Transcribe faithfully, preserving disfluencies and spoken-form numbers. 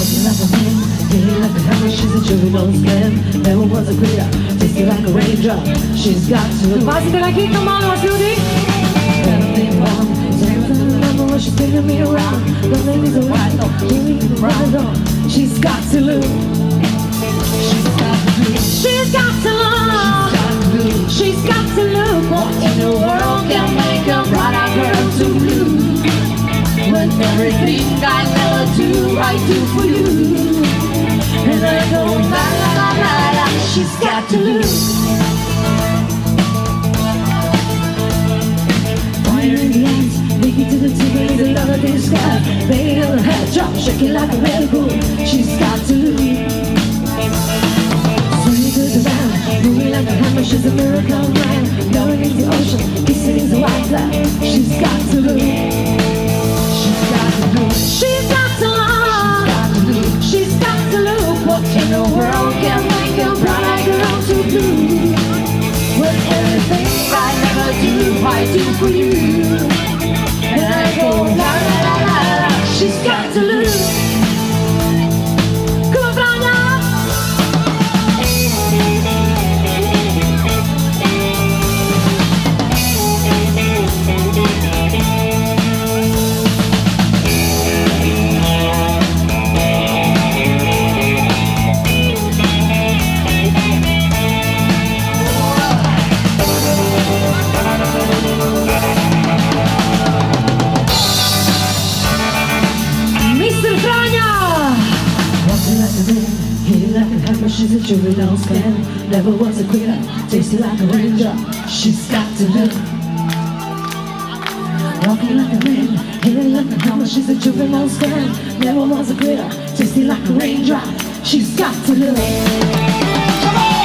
Walking like a man, getting like a hammer. She's a juvenile scam. Never was a quitter, tasting like a raindrop. She's got to. Base de aquí, come on, what's your name? Everything wrong. Everything remember when she's spinning me around. Don't let me go right on, give me the right on. She's got to lose. She's got to lose. She's got to lose. She's got to lose. What in the world can make a brighter girl to lose? When everything I never do, I do for you. And I go la la la la la. She's got to lose. Fire in the eyes, make it to the table, the love of this guy. Baby on the head drop, shaking like a red bull. She's got to lose. Swinging to the ground, moving like a hammer. She's a miracle man. Going in the ocean, kissing in the white flag. She's got to lose. She's got to lose. She's got to lose. She's got to lose. What in the world can make a bright girl to blue? When everything I never do, I do for you. And I go la la la la la. She's got to lose. Come on, Branya. She's a juvenile scam, never was a quitter, tasting like a raindrop. She's got to live. Walking like a man, hitting like a hammer. She's a juvenile scam, never was a quitter, tasting like a raindrop. She's got to live. Come on!